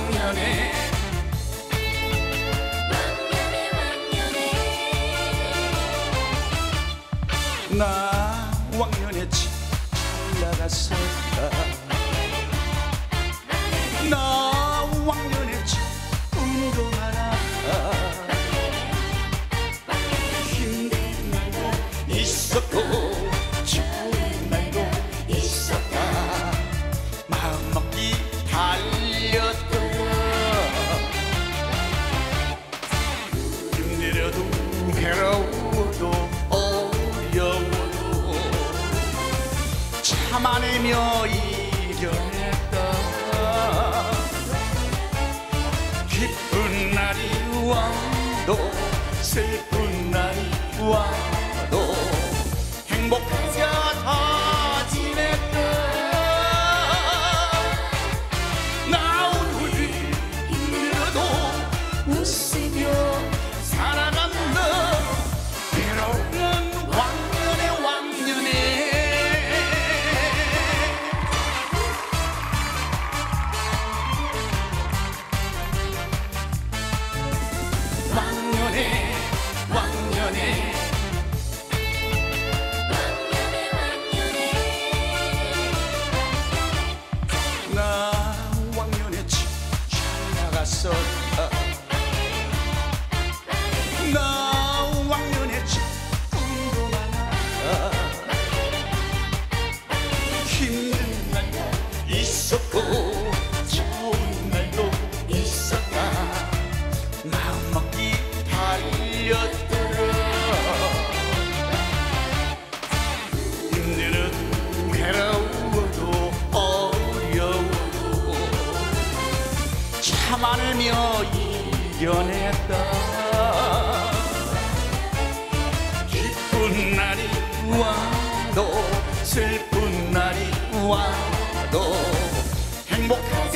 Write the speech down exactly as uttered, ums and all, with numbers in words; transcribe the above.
왕년에 나 왕년에 잘 나갔었다. 나 왕년에 꿈도 많아. 힘든 날도 있었고 좋은 날도 있었다. 마음먹기 달렸다. 힘들어도 괴로워도 어려워도 참아내며 이겨냈다. 기쁜 날이 와도 슬픈 날이 와도 행복하게 다 지냈다. 나 오늘 힘들어도 웃으며 살아간다. 괴로운 왕년에 왕년에 왕년에 왕년에 나 왕년에 잘 나갔었다. 나 왕년에 꿈도 많아. 힘든 날도 있었고 좋은 날도 있었다. 마음먹기 달렸더라. 힘들어도 괴로워도 어려워도 참아내며 이겨냈다. 기쁜 날이 와도 슬픈 날이 와도 행복한